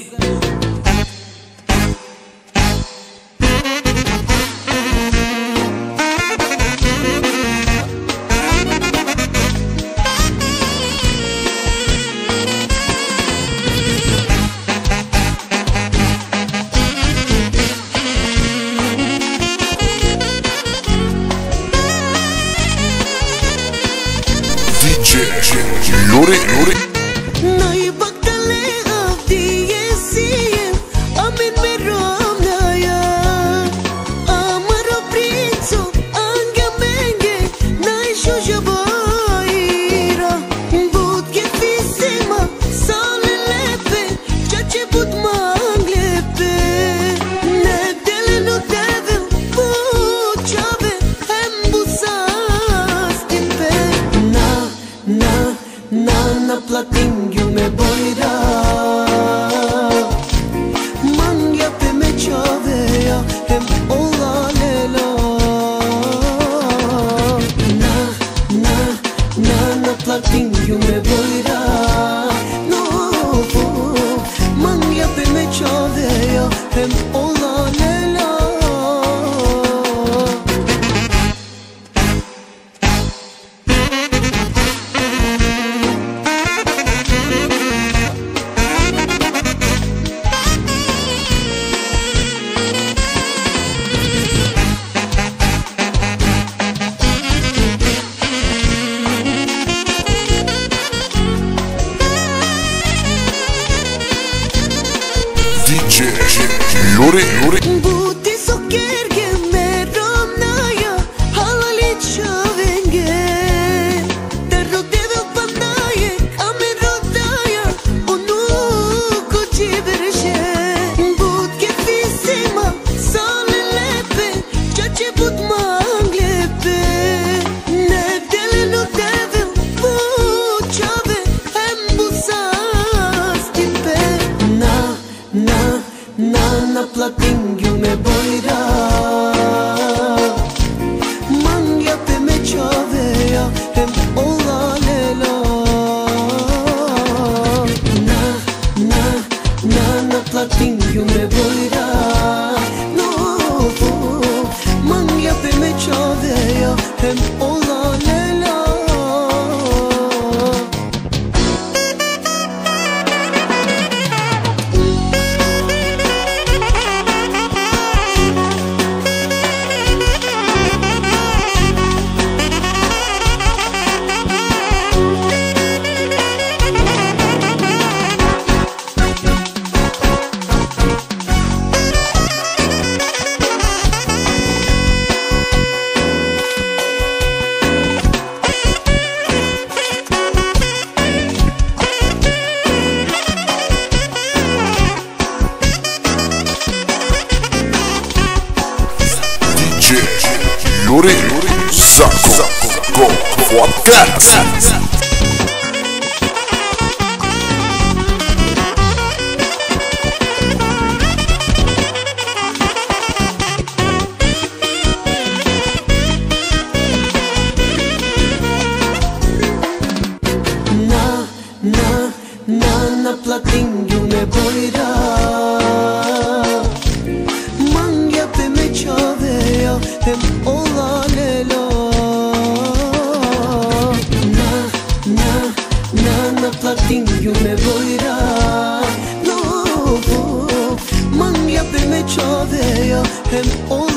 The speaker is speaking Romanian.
Lori Nai baktale avdiye siye amen merom naya amaro princo anga menge nai shojabaira bud ke fisema sale lepe chache bud manglepe nebdele no deve bud chave embusas timpe na platingu me boira mangya pe me chaveya hem ola lela na platingu me boira no mangya pe me chaveya hem ola lela Lori Buti sokerge merom naya halali chavenge Terro deve pandaye ame rodaya onu ko jibershe But ke fisema sale lepe chache but manglepe Nebdele no deve but chave embusas timpe na platingu me boira mangya pe me chaveya hem ola lela na platingu me boira no mangya pe me chaveya hem ola lela Lori Sako Go for that. Na platingu me boira mangya pe me chaveya hem ola lela na platingu me boira no mangya pe me chaveya hem ola